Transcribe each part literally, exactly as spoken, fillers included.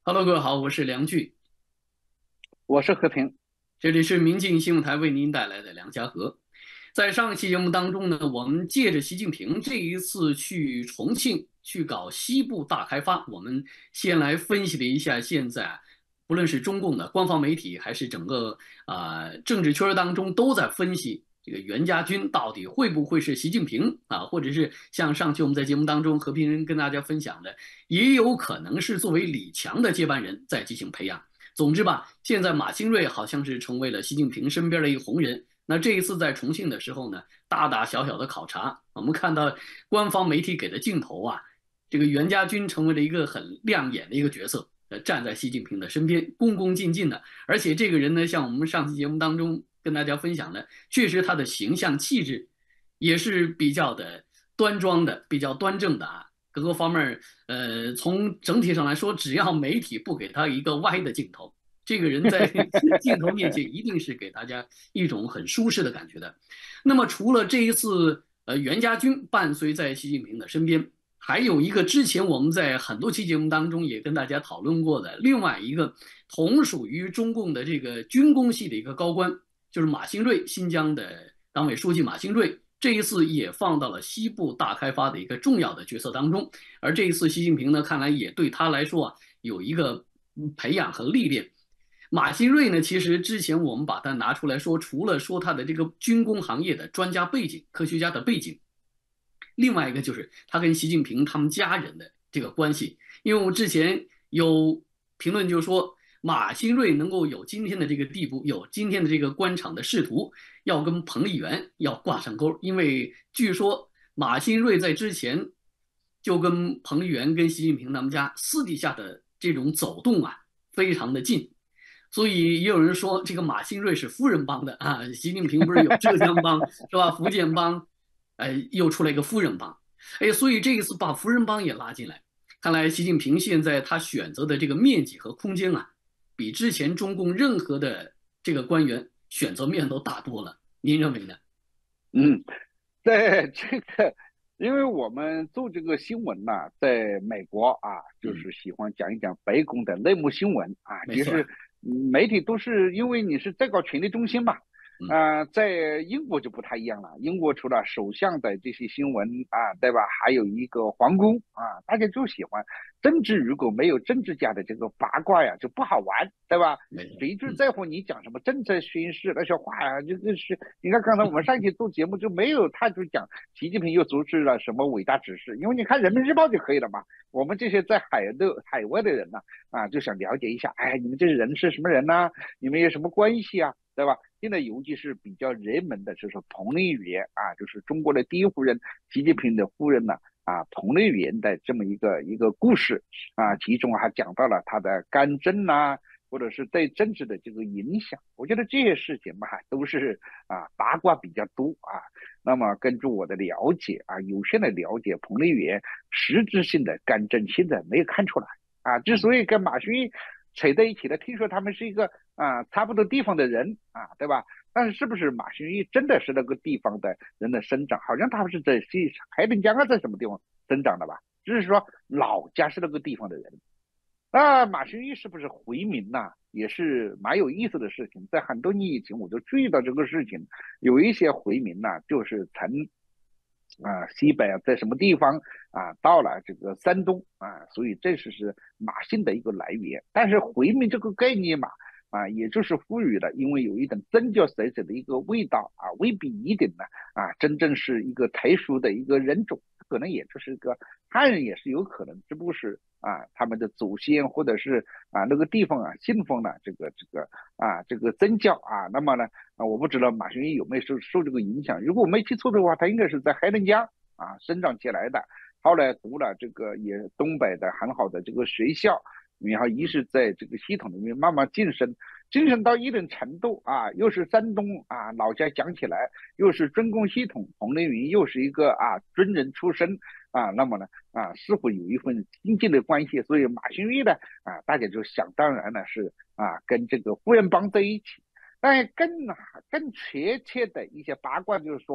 Hello，各位好，我是梁俊， 我是和平。 这里是民进新闻台为您带来的梁家河。在上一期节目当中呢，我们借着习近平这一次去重庆去搞西部大开发，我们先来分析了一下现在啊不论是中共的官方媒体，还是整个啊、呃政治圈当中都在分析这个袁家军到底会不会是习近平啊，或者是像上期我们在节目当中和平人跟大家分享的，也有可能是作为李强的接班人在进行培养。总之吧，现在马兴瑞好像是成为了习近平身边的一个红人。那这一次在重庆的时候呢，大大小小的考察，我们看到官方媒体给的镜头啊，这个袁家军成为了一个很亮眼的一个角色，呃，站在习近平的身边，恭恭敬敬的。而且这个人呢，像我们上期节目当中跟大家分享的，确实他的形象气质也是比较的端庄的，比较端正的啊。各个方面，呃，从整体上来说，只要媒体不给他一个歪的镜头，这个人在镜头面前一定是给大家一种很舒适的感觉的。那么，除了这一次，呃，袁家军伴随在习近平的身边，还有一个之前我们在很多期节目当中也跟大家讨论过的另外一个同属于中共的这个军工系的一个高官，就是马兴瑞，新疆的党委书记马兴瑞。这一次也放到了西部大开发的一个重要的角色当中，而这一次习近平呢，看来也对他来说啊有一个培养和历练。马新瑞呢，其实之前我们把他拿出来说，除了说他的这个军工行业的专家背景、科学家的背景，另外一个就是他跟习近平他们家人的这个关系。因为我之前有评论就说，马新瑞能够有今天的这个地步，有今天的这个官场的仕途，要跟彭丽媛要挂上钩。因为据说马新瑞在之前就跟彭丽媛、跟习近平他们家私底下的这种走动啊，非常的近。所以也有人说，这个马新瑞是夫人帮的啊。习近平不是有浙江帮是吧？福建帮，哎，又出来一个夫人帮，哎，所以这一次把夫人帮也拉进来，看来习近平现在他选择的这个面积和空间啊，比之前中共任何的这个官员选择面都大多了。您认为呢？ 嗯，在这个，因为我们做这个新闻呢，在美国啊，就嗯， 是喜欢讲一讲白宫的内幕新闻啊， 没错啊。 就是嗯媒体都是因为你是最高权力中心嘛。 嗯， 呃，在英国就不太一样了。英国除了首相的这些新闻啊，对吧？还有一个皇宫啊，大家就喜欢政治。如果没有政治家的这个八卦呀，就不好玩，对吧？ 没错。 谁就嗯， 在乎你讲什么政策宣示那些话呀？这个是你看刚才我们上一期做节目就没有，他就讲习近平又做出了什么伟大指示，因为你看人民日报就可以了嘛。我们这些在海的海外的人呢，啊，就想了解一下，哎，你们这些人是什么人呢、你们有什么关系啊？对吧？现在尤其是比较热门的，就是彭丽媛啊，就是中国的第一夫人，习近平的夫人呢。啊，彭丽媛的这么一个一个故事啊，其中还讲到了她的干政呐、或者是对政治的这个影响。我觉得这些事情吧，都是啊八卦比较多啊。那么根据我的了解啊，有限的了解，彭丽媛实质性的干政现在没有看出来啊。之所以跟马云扯在一起的，听说他们是一个啊差不多地方的人啊，对吧？但是是不是马新宇真的是那个地方的人的生长？好像他不是在西海滨江啊，在什么地方生长的吧？只是说老家是那个地方的人。那马新宇是不是回民呐、啊也是蛮有意思的事情。在很多年以前我就注意到这个事情，有一些回民呐、啊就是从啊西北啊在什么地方啊到了这个山东啊，所以这是是马姓的一个来源。但是回民这个概念嘛。啊，也就是赋予了，因为有一种宗教色彩的一个味道啊，未必一定呢啊，真正是一个特殊的一个人种，可能也就是一个汉人也是有可能，只不过是啊他们的祖先或者是啊那个地方啊信奉了这个这个啊这个宗教啊。那么呢啊我不知道马学义有没有受受这个影响，如果我没记错的话，他应该是在黑龙江啊生长起来的，后来读了这个也东北的很好的这个学校。然后一是在这个系统里面慢慢晋升，晋升到一定程度啊，又是山东啊老家讲起来，又是军工系统，彭丽云又是一个啊军人出身啊，那么呢啊似乎有一份亲近的关系，所以马新宇呢啊大家就想当然了是啊跟这个夫人帮在一起。但更更确切的一些八卦就是说了。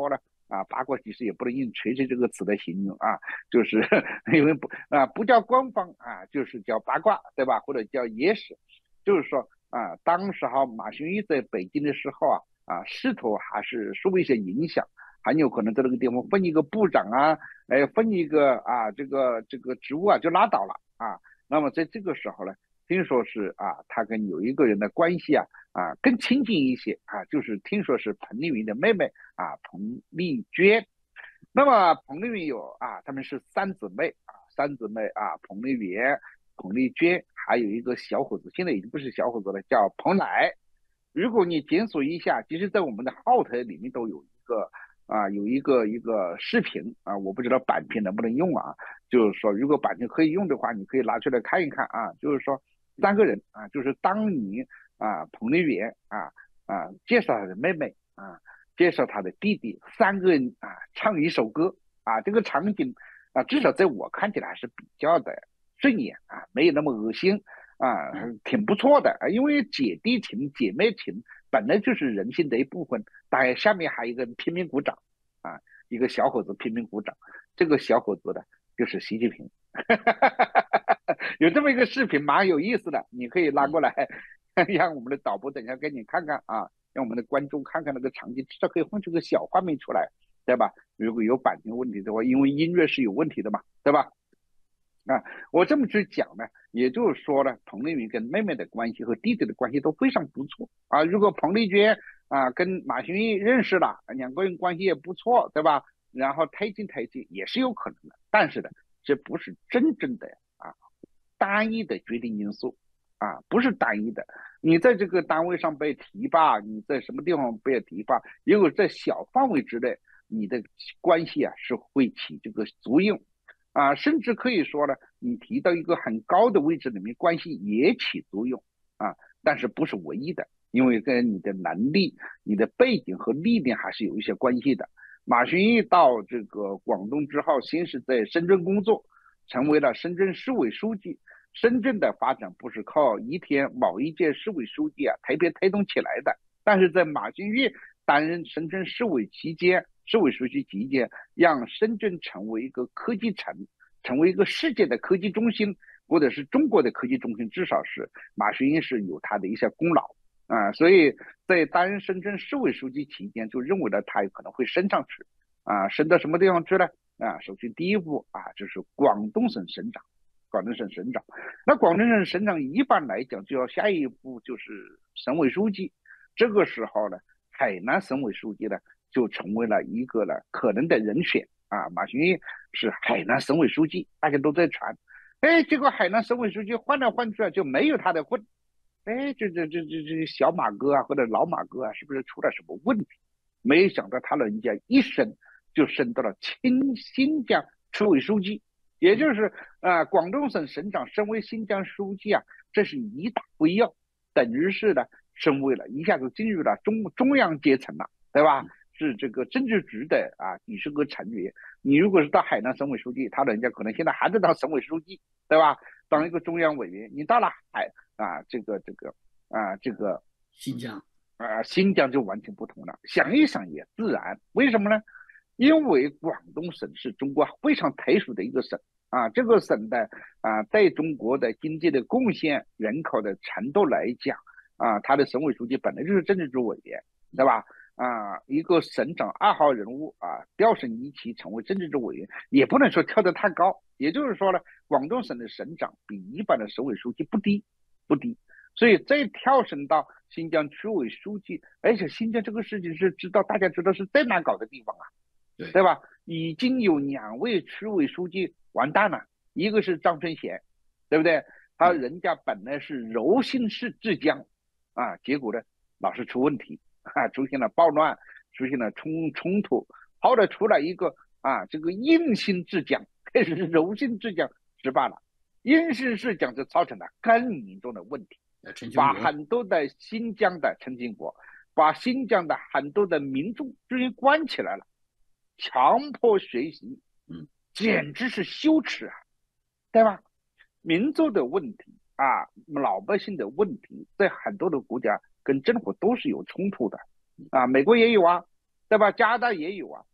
啊，八卦其实也不能用锤锤这个词来形容啊，就是因为不啊不叫官方啊，就是叫八卦，对吧？或者叫野史，就是说啊，当时哈马兄一在北京的时候啊啊，势头还是受一些影响，很有可能在那个地方分一个部长啊，哎，分一个啊这个这个职务啊就拉倒了啊。那么在这个时候呢，听说是啊，他跟有一个人的关系啊啊更亲近一些啊，就是听说是彭丽云的妹妹啊，彭丽娟。那么彭丽云有啊，他们是三姊妹啊，三姊妹啊，彭丽云、彭丽娟，还有一个小伙子，现在已经不是小伙子了，叫彭乃。如果你检索一下，其实在我们的后台里面都有一个啊，有一个一个视频啊，我不知道版权能不能用啊。就是说，如果版权可以用的话，你可以拿出来看一看啊。就是说，三个人啊，就是当年啊，彭丽媛啊啊介绍他的妹妹啊，介绍他的弟弟，三个人啊唱一首歌啊，这个场景啊，至少在我看起来还是比较的顺眼啊，没有那么恶心啊，挺不错的。因为姐弟情、姐妹情本来就是人性的一部分，当然下面还有一个人拼命鼓掌啊，一个小伙子拼命鼓掌，这个小伙子呢就是习近平。有这么一个视频蛮有意思的，你可以拉过来，让我们的导播等一下给你看看啊，让我们的观众看看那个场景，至少可以放出个小画面出来，对吧？如果有版权问题的话，因为音乐是有问题的嘛，对吧？啊，我这么去讲呢，也就是说呢，彭丽云跟妹妹的关系和弟弟的关系都非常不错啊。如果彭丽娟啊跟马兴义认识了，两个人关系也不错，对吧？然后推进推进也是有可能的，但是呢，这不是真正的啊单一的决定因素啊，不是单一的。你在这个单位上被提拔，你在什么地方被提拔，如果在小范围之内，你的关系啊是会起这个作用。啊，甚至可以说呢，你提到一个很高的位置里面，关系也起作用啊，但是不是唯一的，因为跟你的能力、你的背景和历练还是有一些关系的。马群义到这个广东之后，先是在深圳工作，成为了深圳市委书记。深圳的发展不是靠一天某一届市委书记啊特别推动起来的，但是在马兴义担任深圳市委期间。市委书记期间，让深圳成为一个科技城，成为一个世界的科技中心，或者是中国的科技中心，至少是马学英是有他的一些功劳啊。所以在担任深圳市委书记期间，就认为呢他有可能会升上去啊，升到什么地方去呢？啊，首先第一步啊，就是广东省省长，广东省省长。那广东省省长一般来讲，就要下一步就是省委书记。这个时候呢，海南省委书记呢。就成为了一个了可能的人选啊，马群义是海南省委书记，大家都在传，哎，结果海南省委书记换来换去啊，就没有他的份，哎，这这这这这小马哥啊，或者老马哥啊，是不是出了什么问题？没想到他人家一升就升到了新新疆区委书记，也就是啊、呃，广东省省长升为新疆书记啊，这是一大辉耀，等于是呢，升为了一下子进入了中中央阶层了，对吧？是这个政治局的啊几十个成员，你如果是到海南省委书记，他人家可能现在还在当省委书记，对吧？当一个中央委员，你到了海啊这个这个啊这个新疆啊新疆就完全不同了。想一想也自然，为什么呢？因为广东省是中国非常特殊的一个省啊，这个省的啊在中国的经济的贡献、人口的程度来讲啊，他的省委书记本来就是政治局委员，对吧？啊，一个省长二号人物啊，调升一级成为政治局委员，也不能说跳得太高。也就是说呢，广东省的省长比一般的省委书记不低，不低。所以再跳升到新疆区委书记，而且新疆这个事情是知道，大家知道是最难搞的地方啊， 对对吧？已经有两位区委书记完蛋了，一个是张春贤，对不对？他人家本来是柔性市浙江啊，结果呢老是出问题。啊，出现了暴乱，出现了冲冲突，后来出来一个啊，这个硬性治江，开始是柔性治江失败了，硬性治江就造成了更严重的问题，把很多的新疆的陈金国，把新疆的很多的民众居然关起来了，强迫学习， 嗯， 简直是羞耻啊，对吧？民族的问题啊，老百姓的问题，在很多的国家跟政府都是有冲突的啊，美国也有啊，对吧？加拿大也有啊，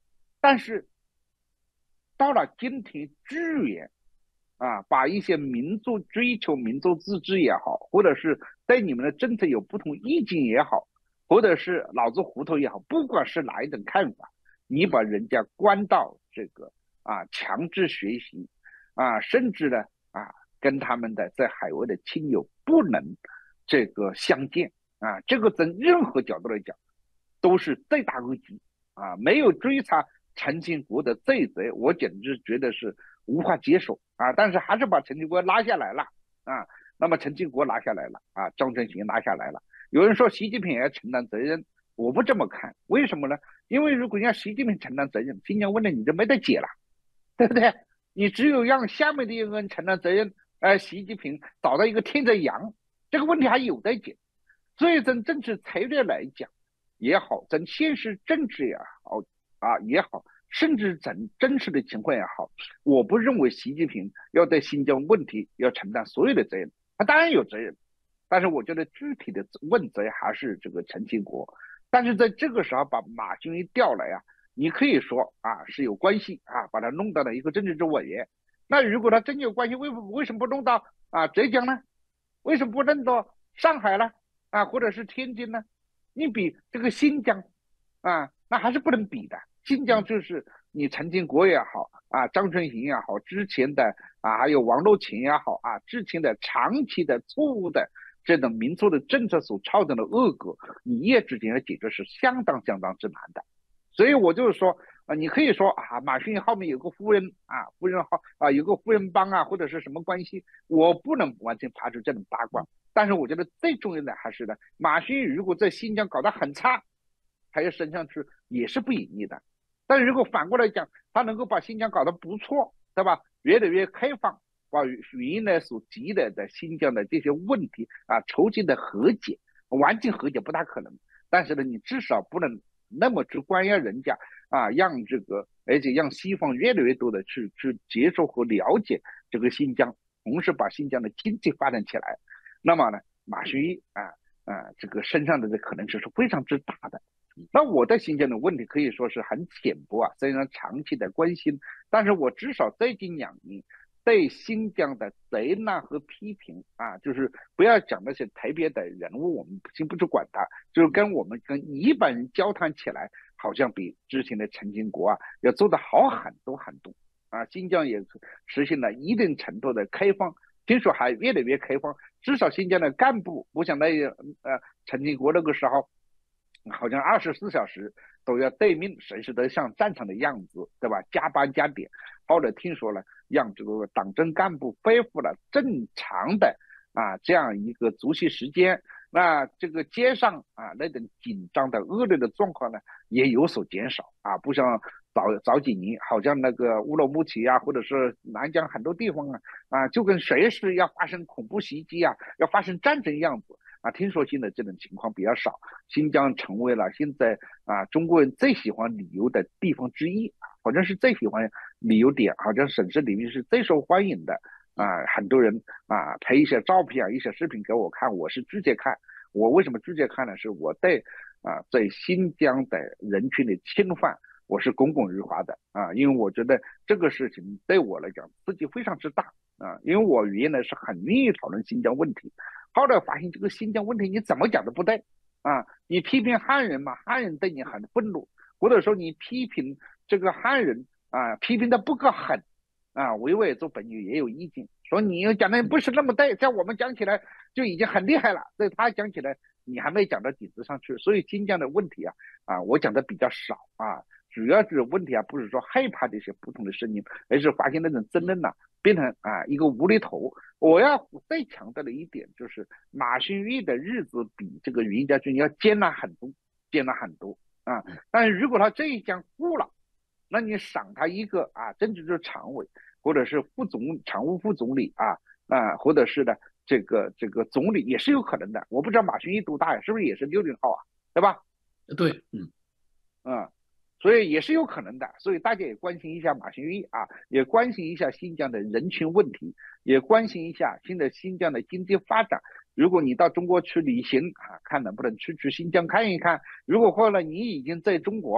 但是到了今天支援啊，把一些民族追求民族自治也好，或者是对你们的政策有不同意见也好，或者是脑子糊涂也好，不管是哪一种看法，你把人家关到这个啊强制学习啊，甚至呢啊跟他们的在海外的亲友不能这个相见啊，这个从任何角度来讲都是罪大恶极啊，没有追查陈庆国的罪责，我简直觉得是无法接受啊！但是还是把陈庆国拉下来了啊。那么陈庆国拿下来了啊，张春行拿下来了。有人说习近平也要承担责任，我不这么看。为什么呢？因为如果让习近平承担责任，新疆问题你就没得解了，对不对？你只有让下面的一个人承担责任，呃，习近平找到一个天在阳，这个问题还有得解。所以从政治策略来讲也好，从现实政治也好啊也好，甚至从真实的情况也好，我不认为习近平要对新疆问题要承担所有的责任，他当然有责任，但是我觉得具体的问责还是这个陈庆国。但是在这个时候把马军一调来啊，你可以说啊是有关系啊，把他弄到了一个政治局委员。那如果他真有关系，为为什么不弄到啊浙江呢？为什么不弄到上海呢？啊，或者是天津呢？你比这个新疆啊，那还是不能比的。新疆就是你陈建国也好啊，张春行也好，之前的啊，还有王乐勤也好啊，之前的长期的错误的这种民族的政策所造成的恶果，你一夜之间要解决是相当相当之难的。所以我就是说啊，你可以说啊，马云后面有个夫人啊，夫人号啊，有个夫人帮啊，或者是什么关系，我不能完全排除这种八卦。但是我觉得最重要的还是呢，马云如果在新疆搞得很差，他要升上去也是不容易的。但是如果反过来讲，他能够把新疆搞得不错，对吧？越来越开放，把原来所积累的新疆的这些问题啊，筹集的和解，完全和解不大可能。但是呢，你至少不能那么直观让人家啊，让这个，而且让西方越来越多的去去接受和了解这个新疆，同时把新疆的经济发展起来。那么呢，马学一啊啊，这个身上的这可能性是非常之大的。那我对新疆的问题可以说是很浅薄啊，虽然长期的关心，但是我至少最近两年对新疆的责难和批评啊，就是不要讲那些特别的人物，我们先不去管他，就是跟我们跟一般人交谈起来，好像比之前的陈建国啊要做得好很多很多啊。新疆也实现了一定程度的开放，听说还越来越开放，至少新疆的干部，我想那呃陈建国那个时候。好像二十四小时都要待命，随时都像战场的样子，对吧？加班加点。后来听说了，让这个党政干部恢复了正常的啊这样一个作息时间，那这个街上啊那种紧张的恶劣的状况呢也有所减少啊，不像早早几年，好像那个乌鲁木齐啊，或者是南疆很多地方啊啊，就跟随时要发生恐怖袭击啊，要发生战争样子。啊，听说现在这种情况比较少，新疆成为了现在啊中国人最喜欢旅游的地方之一，好像是最喜欢旅游点，好像省市里面是最受欢迎的啊。很多人啊拍一些照片啊、一些视频给我看，我是直接看。我为什么直接看呢？是我对啊在新疆的人群的侵犯，我是耿耿于怀的啊，因为我觉得这个事情对我来讲刺激非常之大啊，因为我原来是很愿意讨论新疆问题。后来发现这个新疆问题你怎么讲都不对啊！你批评汉人嘛，汉人对你很愤怒，或者说你批评这个汉人啊，批评的不够狠啊，维吾尔族朋友也有意见，说你讲的不是那么对，在我们讲起来就已经很厉害了，在他讲起来你还没讲到底子上去，所以新疆的问题啊啊，我讲的比较少啊。主要是问题啊，不是说害怕这些不同的声音，而是发现那种争论呐、啊，变成啊一个无厘头。我要再强调的一点就是，马兴义的日子比这个袁家军要艰难很多，艰难很多啊。但是如果他这一将过了，那你赏他一个啊政治局常委，或者是副总常务副总理啊啊，或者是呢这个这个总理也是有可能的。我不知道马兴义多大呀，是不是也是六零后啊？对吧？ 对，嗯嗯。所以也是有可能的，所以大家也关心一下马兴义啊，也关心一下新疆的人群问题，也关心一下现在新疆的经济发展。如果你到中国去旅行啊，看能不能去去新疆看一看。如果后来你已经在中国了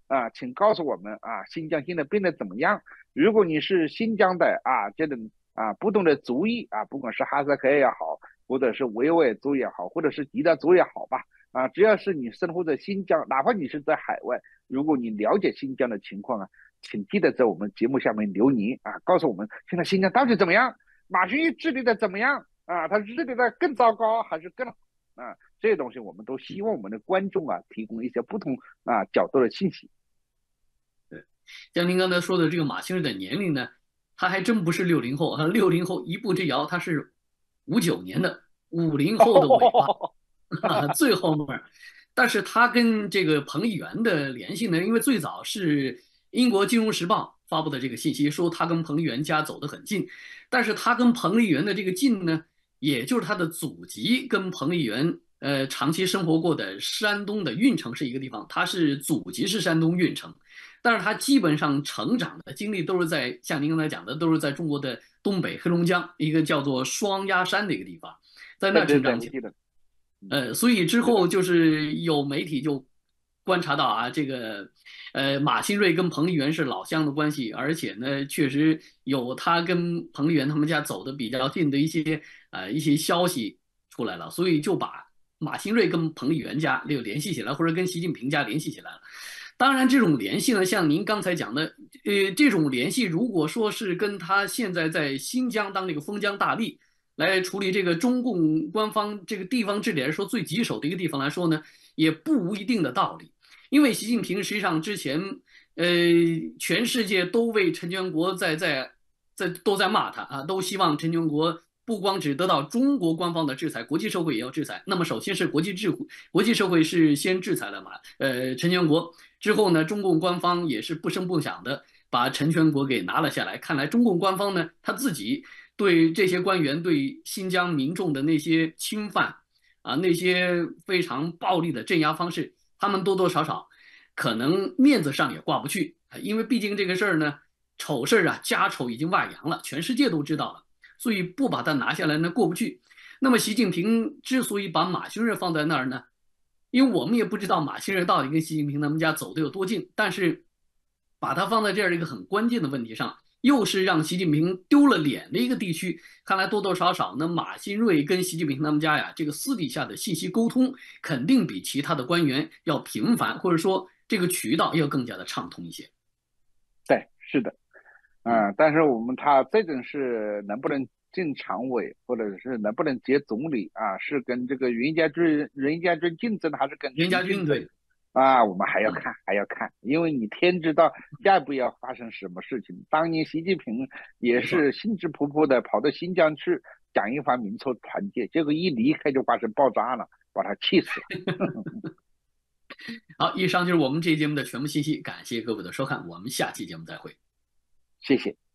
啊，请告诉我们啊，新疆现在变得怎么样？如果你是新疆的啊，这种啊不同的族裔啊，不管是哈萨克也好，或者是维吾尔族也好，或者是吉达族也好吧，啊，只要是你生活在新疆，哪怕你是在海外，如果你了解新疆的情况啊，请记得在我们节目下面留言啊，告诉我们现在新疆到底怎么样，马学治理的怎么样啊？他治理的更糟糕还是更好啊？这些东西我们都希望我们的观众啊提供一些不同啊角度的信息。 对，像您刚才说的这个马兴瑞的年龄呢，他还真不是六零后啊，六零后一步之遥，他是五九年的，五零后的尾巴。啊，最后面，但是他跟这个彭议员的联系呢，因为最早是英国《金融时报》发布的这个信息，说他跟彭议员家走得很近，但是他跟彭议员的这个近呢，也就是他的祖籍跟彭议员呃长期生活过的山东的运城是一个地方，他是祖籍是山东运城，但是他基本上成长的经历都是在像您刚才讲的，都是在中国的东北黑龙江一个叫做双鸭山的一个地方，在那对对对， 成长起来。 我记得。 呃，所以之是的。 后就是有媒体就观察到啊，这个呃马新瑞跟彭丽媛是老乡的关系，而且呢，确实有他跟彭丽媛他们家走的比较近的一些呃一些消息出来了，所以就把马新瑞跟彭丽媛家就联系起来，或者跟习近平家联系起来了。当然，这种联系呢，像您刚才讲的，呃，这种联系如果说是跟他现在在新疆当这个封疆大吏。来处理这个中共官方这个地方治理来说最棘手的一个地方来说呢，也不无一定的道理。因为习近平实际上之前，呃，全世界都为陈全国在在在都在骂他啊，都希望陈全国不光只得到中国官方的制裁，国际社会也要制裁。那么首先是国际制国际社会是先制裁了嘛，呃，陈全国之后呢，中共官方也是不声不响的把陈全国给拿了下来。看来中共官方呢，他自己。对这些官员对新疆民众的那些侵犯啊，那些非常暴力的镇压方式，他们多多少少可能面子上也挂不去啊，因为毕竟这个事儿呢，丑事啊，家丑已经外扬了，全世界都知道了，所以不把它拿下来呢过不去。那么习近平之所以把马兴瑞放在那儿呢，因为我们也不知道马兴瑞到底跟习近平他们家走的有多近，但是把它放在这样一个很关键的问题上。又是让习近平丢了脸的一个地区，看来多多少少呢，马新瑞跟习近平他们家呀，这个私底下的信息沟通肯定比其他的官员要频繁，或者说这个渠道要更加的畅通一些。 对，是的，嗯，但是我们他这种是能不能进常委，或者是能不能接总理啊，是跟这个袁家军、袁家军竞争，还是跟袁家谁竞争？ 军对。 啊，我们还要看，还要看，因为你天知道下一步要发生什么事情。当年习近平也是兴致勃勃的跑到新疆去讲一番民族团结，结果一离开就发生爆炸了，把他气死了。 好，以上就是我们这期节目的全部信息，感谢各位的收看，我们下期节目再会。 谢谢。